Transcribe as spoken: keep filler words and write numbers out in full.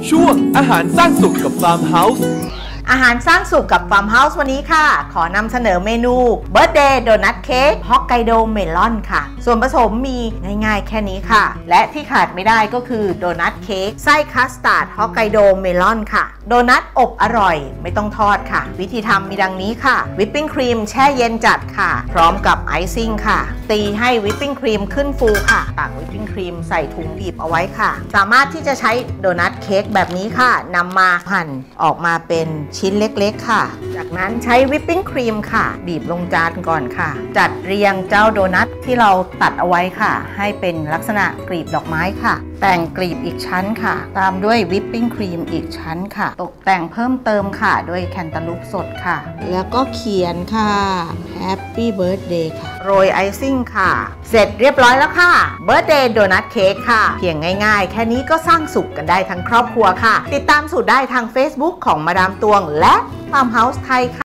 ช่วงอาหารสร้างสุขกับฟาร์มเฮาส์อาหารสร้างสุขกับฟาร์มเฮาส์วันนี้ค่ะขอนำเสนอเมนูเบิร์ธเดย์โดนัทเค้กฮอกไกโดเมลอนค่ะส่วนผสมมีง่ายๆแค่นี้ค่ะและที่ขาดไม่ได้ก็คือโดนัทเค้กไส้คัสตาร์ดฮอกไกโดเมลอนค่ะโดนัทอบอร่อยไม่ต้องทอดค่ะวิธีทำมีดังนี้ค่ะวิปปิ้งครีมแช่เย็นจัดค่ะพร้อมกับไอซิ่งค่ะตีให้วิปปิ้งครีมขึ้นฟูค่ะตักวิปปิ้งครีมใส่ถุงบีบเอาไว้ค่ะสามารถที่จะใช้โดนัทเค้กแบบนี้ค่ะนำมาหั่นออกมาเป็นชิ้นเล็กๆค่ะจากนั้นใช้วิปปิ้งครีมค่ะบีบลงจานก่อนค่ะจัดเรียงเจ้าโดนัทที่เราตัดเอาไว้ค่ะให้เป็นลักษณะกลีบดอกไม้ค่ะแต่งกลีบอีกชั้นค่ะตามด้วยวิปปิ้งครีมอีกชั้นค่ะตกแต่งเพิ่มเติมค่ะด้วยแคนตาลูปสดค่ะแล้วก็เขียนค่ะ Happy Birthday ค่ะโรยไอซิ่งค่ะเสร็จเรียบร้อยแล้วค่ะ Birthday Donut Cake ค่ะเพียงง่ายๆแค่นี้ก็สร้างสุขกันได้ทั้งครอบครัวค่ะติดตามสูตรได้ทาง Facebook ของมาดามตวงและ Farm House ไทยค่ะ